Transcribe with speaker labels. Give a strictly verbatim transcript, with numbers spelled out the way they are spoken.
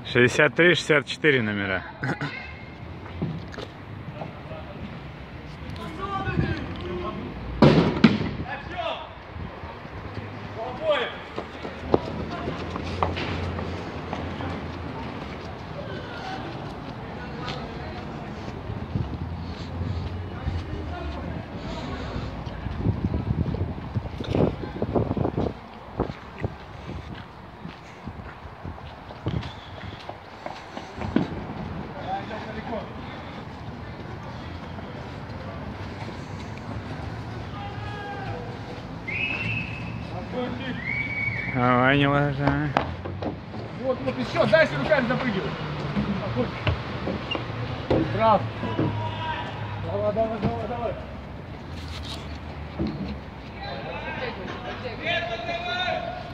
Speaker 1: шестьдесят три шестьдесят четыре номера. Давай, не ложа.
Speaker 2: Вот, вот еще, дальше руками запрыгивай. Прав. Давай, давай, давай, давай. Нет, давай.